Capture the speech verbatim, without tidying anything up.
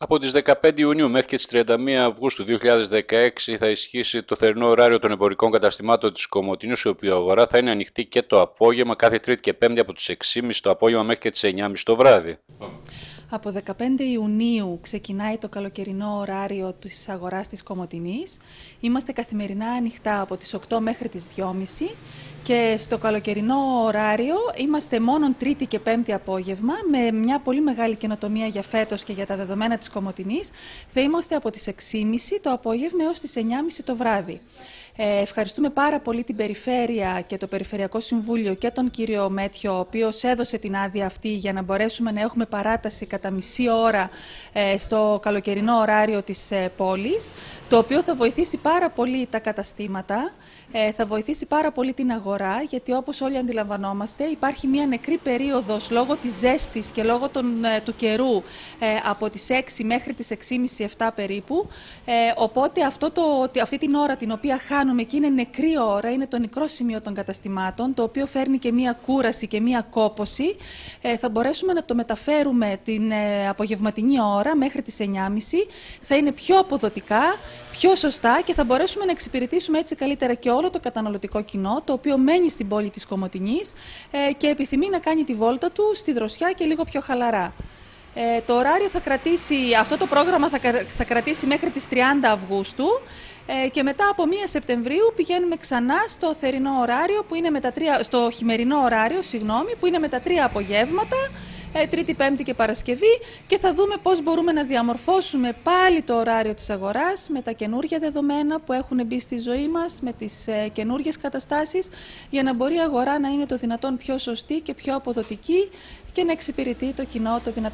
Από τις δεκαπέντε Ιουνίου μέχρι και τις τριάντα μία Αυγούστου δύο χιλιάδες δεκαέξι θα ισχύσει το θερινό ωράριο των εμπορικών καταστημάτων της Κομοτηνής, η οποία αγορά θα είναι ανοιχτή και το απόγευμα, κάθε Τρίτη και Πέμπτη από τις έξι και μισή το απόγευμα μέχρι και τις εννιά και μισή το βράδυ. Από δεκαπέντε Ιουνίου ξεκινάει το καλοκαιρινό ωράριο της αγοράς της Κομοτηνής. Είμαστε καθημερινά ανοιχτά από τις οκτώ μέχρι τις δυόμιση και στο καλοκαιρινό ωράριο είμαστε μόνο Τρίτη και Πέμπτη απόγευμα, με μια πολύ μεγάλη καινοτομία για φέτος και για τα δεδομένα της Κομοτηνής. Θα είμαστε από τις έξι και μισή το απόγευμα έως τις εννιά και μισή το βράδυ. Ε, ευχαριστούμε πάρα πολύ την Περιφέρεια και το Περιφερειακό Συμβούλιο και τον κύριο Μέτιο, ο οποίος έδωσε την άδεια αυτή για να μπορέσουμε να έχουμε παράταση κατά μισή ώρα ε, στο καλοκαιρινό ωράριο της ε, πόλης, το οποίο θα βοηθήσει πάρα πολύ τα καταστήματα, ε, θα βοηθήσει πάρα πολύ την αγορά, γιατί όπως όλοι αντιλαμβανόμαστε υπάρχει μια νεκρή περίοδος λόγω της ζέστης και λόγω των, ε, του καιρού ε, από τις έξι μέχρι τις έξι και μισή επτά περίπου, ε, οπότε αυτό το, αυτή την ώρα την οποία χάνουμε και είναι νεκρή ώρα, είναι το νεκρό σημείο των καταστημάτων, το οποίο φέρνει και μία κούραση και μία κόπωση. Ε, θα μπορέσουμε να το μεταφέρουμε την ε, απογευματινή ώρα μέχρι τις εννιά και μισή. Θα είναι πιο αποδοτικά, πιο σωστά και θα μπορέσουμε να εξυπηρετήσουμε έτσι καλύτερα και όλο το καταναλωτικό κοινό, το οποίο μένει στην πόλη της Κομοτηνής ε, και επιθυμεί να κάνει τη βόλτα του στη δροσιά και λίγο πιο χαλαρά. Ε, το ωράριο θα κρατήσει, αυτό το πρόγραμμα θα, θα κρατήσει μέχρι τις τριάντα Αυγούστου. Ε, και μετά από πρώτη Σεπτεμβρίου πηγαίνουμε ξανά στο θερινό ωράριο, που είναι με τα τρία, στο χειμερινό ωράριο, συγγνώμη, που είναι με τα τρία απογεύματα, ε, Τρίτη, Πέμπτη και Παρασκευή, και θα δούμε πώς μπορούμε να διαμορφώσουμε πάλι το ωράριο της αγοράς με τα καινούργια δεδομένα που έχουν μπει στη ζωή μας, με τις ε, καινούργιες καταστάσεις, για να μπορεί η αγορά να είναι το δυνατόν πιο σωστή και πιο αποδοτική και να εξυπηρετεί το κοινό το δυνατόν.